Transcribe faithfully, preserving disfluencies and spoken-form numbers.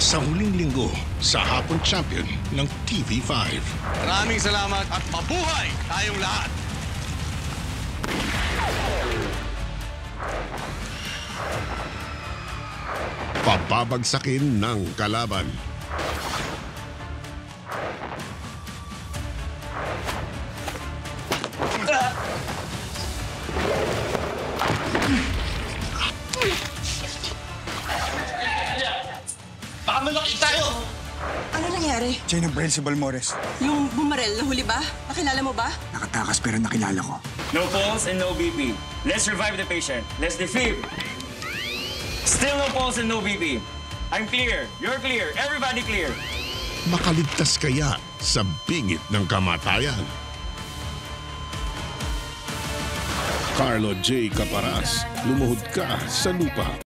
sa huling linggo sa Hapon Champion ng T V five. Maraming salamat at mabuhay tayong lahat! Pababagsakin ng kalaban. Baka malaki tayo! Ano nangyari? Chain of Braille si Balmores. Yung bumarel na huli ba? Nakilala mo ba? Nakatakas pero nakilala ko. No pulse and no B P. Let's revive the patient. Let's defib. Still no pulse and no B P. I'm clear. You're clear. Everybody clear. Makaligtas kaya sa bingit ng kamatayan? Carlo J. Caparas, lumuhod ka sa lupa.